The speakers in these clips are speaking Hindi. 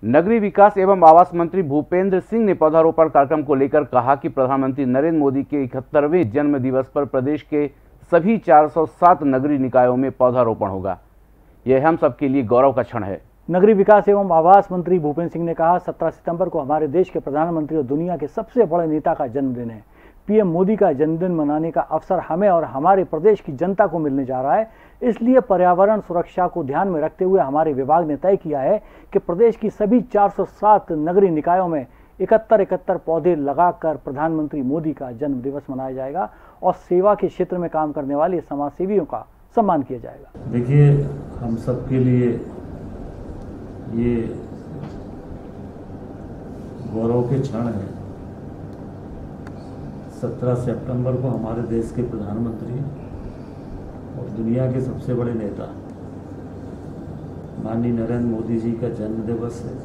नगरीय विकास एवं आवास मंत्री भूपेंद्र सिंह ने पौधारोपण कार्यक्रम को लेकर कहा कि प्रधानमंत्री नरेंद्र मोदी के 71वें जन्म दिवस पर प्रदेश के सभी 407 नगरीय निकायों में पौधारोपण होगा। यह हम सबके लिए गौरव का क्षण है। नगरीय विकास एवं आवास मंत्री भूपेंद्र सिंह ने कहा, 17 सितंबर को हमारे देश के प्रधानमंत्री और दुनिया के सबसे बड़े नेता का जन्मदिन है। पीएम मोदी का जन्मदिन मनाने का अवसर हमें और हमारे प्रदेश की जनता को मिलने जा रहा है। इसलिए पर्यावरण सुरक्षा को ध्यान में रखते हुए हमारे विभाग ने तय किया है कि प्रदेश की सभी 407 नगरीय निकायों में 71 पौधे लगाकर प्रधानमंत्री मोदी का जन्म दिवस मनाया जाएगा और सेवा के क्षेत्र में काम करने वाले समाजसेवियों का सम्मान किया जाएगा। देखिए, हम सबके लिए ये गौरव के क्षण है। 17 सितंबर को हमारे देश के प्रधानमंत्री और दुनिया के सबसे बड़े नेता माननीय नरेंद्र मोदी जी का जन्म दिवस है।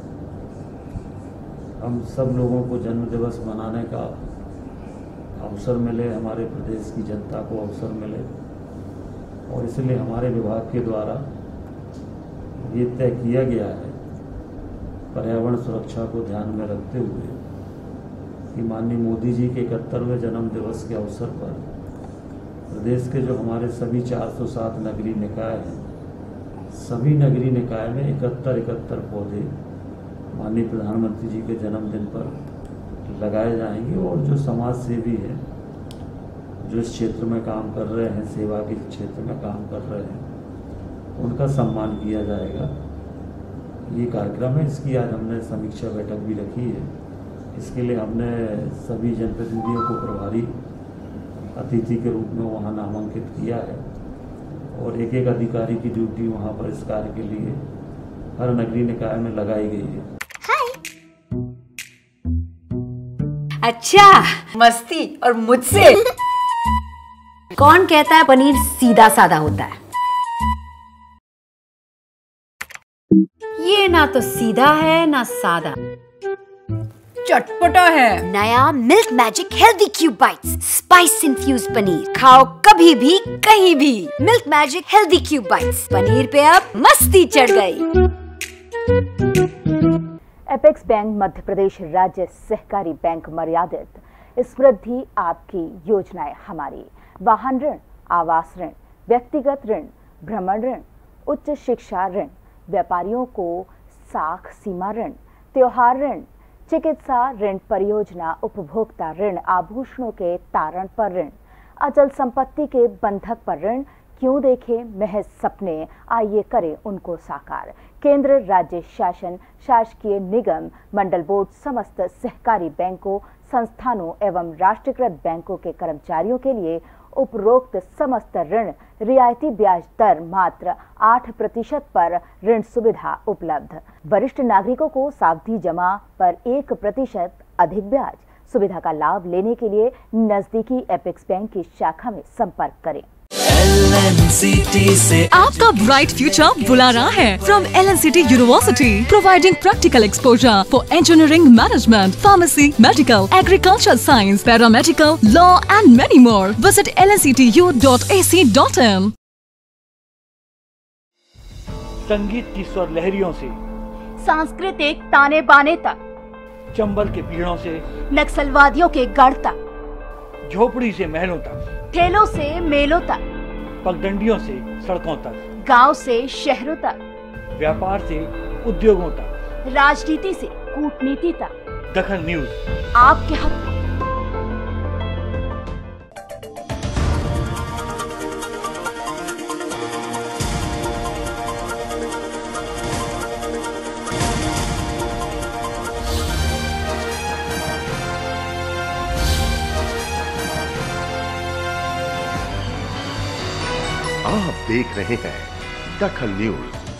हम सब लोगों को जन्म दिवस मनाने का अवसर मिले, हमारे प्रदेश की जनता को अवसर मिले, और इसलिए हमारे विभाग के द्वारा ये तय किया गया है, पर्यावरण सुरक्षा को ध्यान में रखते हुए, कि माननीय मोदी जी के 71वें जन्म दिवस के अवसर पर प्रदेश के जो हमारे सभी 407 नगरीय निकाय हैं, सभी नगरीय निकाय में 71 पौधे माननीय प्रधानमंत्री जी के जन्मदिन पर लगाए जाएंगे। और जो समाज सेवी हैं, जो इस क्षेत्र में काम कर रहे हैं, सेवा के क्षेत्र में काम कर रहे हैं, उनका सम्मान किया जाएगा। ये कार्यक्रम है, इसकी आज हमने समीक्षा बैठक भी रखी है। इसके लिए हमने सभी जनप्रतिनिधियों को प्रभारी अतिथि के रूप में वहाँ नामांकित किया है, और एक एक अधिकारी की ड्यूटी वहाँ पर इस कार्य के लिए हर नगरीय निकाय में लगाई गई है। अच्छा, मस्ती और मुझसे कौन कहता है पनीर सीधा साधा होता है? ये ना तो सीधा है ना सादा, चटपटा है। नया milk magic healthy cube bites spice infuse paneer, खाओ कभी भी कहीं भी। Milk magic healthy cube bites, paneer पे अब मस्ती चढ़ गई। एपेक्स बैंक मध्य प्रदेश राज्य सहकारी बैंक मर्यादित समृद्धि आपकी योजनाएं हमारी। वाहन ऋण, आवास ऋण, व्यक्तिगत ऋण, भ्रमण ऋण, उच्च शिक्षा ऋण, व्यापारियों को साख सीमा ऋण, त्योहार ऋण, चिकित्सा ऋण, परियोजना उपभोक्ता ऋण, आभूषणों के तारण पर ऋण, अचल संपत्ति के बंधक पर ऋण। क्यों देखें महज सपने, आइए करें उनको साकार। केंद्र, राज्य शासन, शासकीय निगम, मंडल बोर्ड, समस्त सहकारी बैंकों, संस्थानों एवं राष्ट्रीयकृत बैंकों के कर्मचारियों के लिए उपरोक्त समस्त ऋण रियायती ब्याज दर मात्र 8% पर ऋण सुविधा उपलब्ध। वरिष्ठ नागरिकों को सावधि जमा पर 1% अधिक ब्याज। सुविधा का लाभ लेने के लिए नजदीकी एपेक्स बैंक की शाखा में संपर्क करें। LNCT से आपका ब्राइट फ्यूचर बुला रहा है। From LNCT University, providing practical exposure for engineering, management, pharmacy, medical, agriculture science, paramedical, law and many more. Visit lnctu.ac.in। संगीत की स्वर लहरियों से सांस्कृतिक ताने बाने तक, चंबल के पीड़ों से नक्सलवादियों के गढ़ तक, झोपड़ी से महलों तक, ठेलों से मेलों तक, पगडंडियों से सड़कों तक, गांव से शहरों तक, व्यापार से उद्योगों तक, राजनीति से कूटनीति तक, दखल न्यूज आपके हक में। आप देख रहे हैं दखल न्यूज।